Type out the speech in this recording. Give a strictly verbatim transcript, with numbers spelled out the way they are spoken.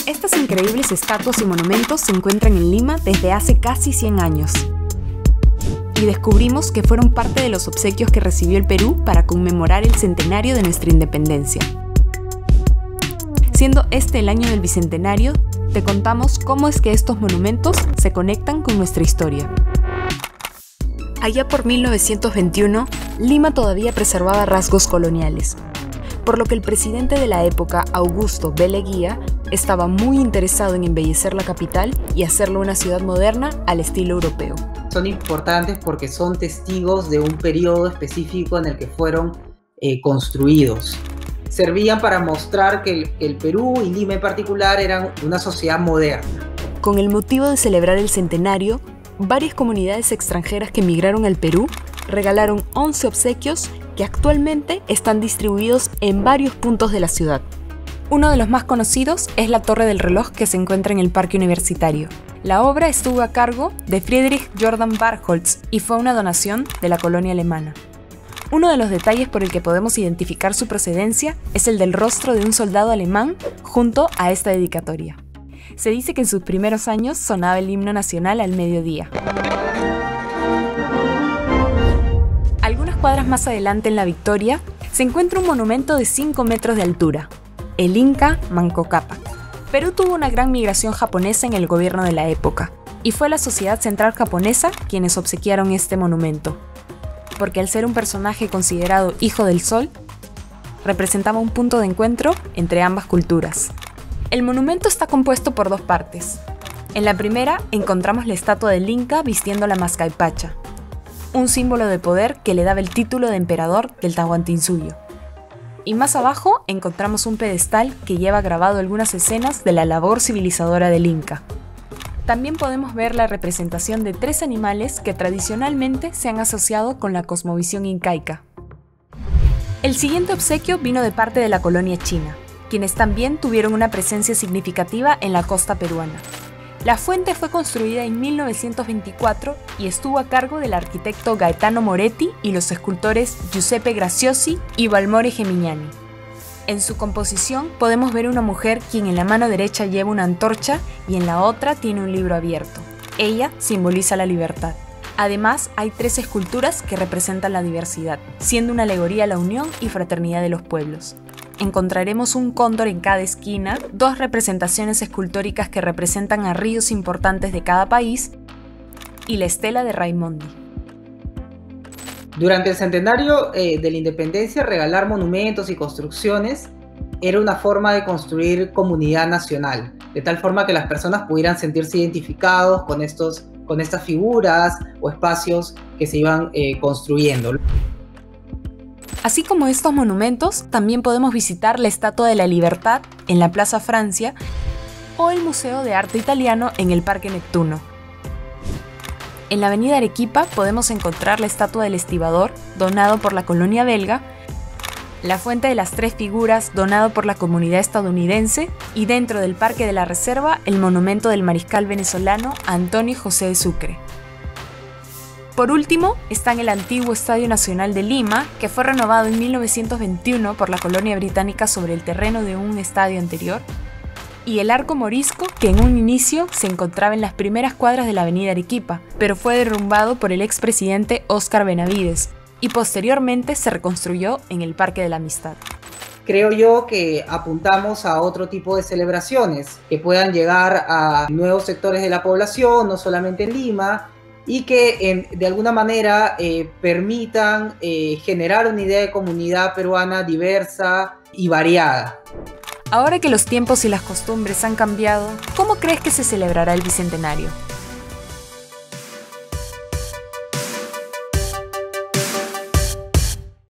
Estas increíbles estatuas y monumentos se encuentran en Lima desde hace casi cien años. Y descubrimos que fueron parte de los obsequios que recibió el Perú para conmemorar el centenario de nuestra independencia. Siendo este el año del bicentenario, te contamos cómo es que estos monumentos se conectan con nuestra historia. Allá por mil novecientos veintiuno, Lima todavía preservaba rasgos coloniales, por lo que el presidente de la época, Augusto B. Leguía, estaba muy interesado en embellecer la capital y hacerlo una ciudad moderna al estilo europeo. Son importantes porque son testigos de un periodo específico en el que fueron eh, construidos. Servían para mostrar que el, el Perú y Lima en particular eran una sociedad moderna. Con el motivo de celebrar el centenario, varias comunidades extranjeras que emigraron al Perú regalaron once obsequios que actualmente están distribuidos en varios puntos de la ciudad. Uno de los más conocidos es la Torre del Reloj que se encuentra en el Parque Universitario. La obra estuvo a cargo de Friedrich Jordan Bartholz y fue una donación de la colonia alemana. Uno de los detalles por el que podemos identificar su procedencia es el del rostro de un soldado alemán junto a esta dedicatoria. Se dice que en sus primeros años sonaba el himno nacional al mediodía. Algunas cuadras más adelante en la Victoria se encuentra un monumento de cinco metros de altura, el Inca Manco Cápac. Perú tuvo una gran migración japonesa en el gobierno de la época, y fue la Sociedad Central Japonesa quienes obsequiaron este monumento, porque al ser un personaje considerado hijo del sol, representaba un punto de encuentro entre ambas culturas. El monumento está compuesto por dos partes. En la primera encontramos la estatua del Inca vistiendo la mascaypacha, un símbolo de poder que le daba el título de emperador del Tahuantinsuyo. Y más abajo encontramos un pedestal que lleva grabado algunas escenas de la labor civilizadora del Inca. También podemos ver la representación de tres animales que tradicionalmente se han asociado con la cosmovisión incaica. El siguiente obsequio vino de parte de la colonia china, quienes también tuvieron una presencia significativa en la costa peruana. La fuente fue construida en mil novecientos veinticuatro y estuvo a cargo del arquitecto Gaetano Moretti y los escultores Giuseppe Graziosi y Valmore Gemignani. En su composición podemos ver una mujer quien en la mano derecha lleva una antorcha y en la otra tiene un libro abierto. Ella simboliza la libertad. Además, hay tres esculturas que representan la diversidad, siendo una alegoría a la unión y fraternidad de los pueblos. Encontraremos un cóndor en cada esquina, dos representaciones escultóricas que representan a ríos importantes de cada país y la estela de Raimondi. Durante el centenario eh, de la independencia, regalar monumentos y construcciones era una forma de construir comunidad nacional, de tal forma que las personas pudieran sentirse identificados con, estos, con estas figuras o espacios que se iban eh, construyendo. Así como estos monumentos, también podemos visitar la Estatua de la Libertad en la Plaza Francia o el Museo de Arte Italiano en el Parque Neptuno. En la Avenida Arequipa podemos encontrar la Estatua del Estibador, donado por la colonia belga, la Fuente de las Tres Figuras, donado por la comunidad estadounidense, y dentro del Parque de la Reserva, el monumento del mariscal venezolano Antonio José de Sucre. Por último, está en el antiguo Estadio Nacional de Lima, que fue renovado en mil novecientos veintiuno por la colonia británica sobre el terreno de un estadio anterior, y el Arco Morisco, que en un inicio se encontraba en las primeras cuadras de la Avenida Arequipa, pero fue derrumbado por el expresidente Óscar Benavides, y posteriormente se reconstruyó en el Parque de la Amistad. Creo yo que apuntamos a otro tipo de celebraciones que puedan llegar a nuevos sectores de la población, no solamente en Lima, y que en, de alguna manera eh, permitan eh, generar una idea de comunidad peruana diversa y variada. Ahora que los tiempos y las costumbres han cambiado, ¿cómo crees que se celebrará el bicentenario?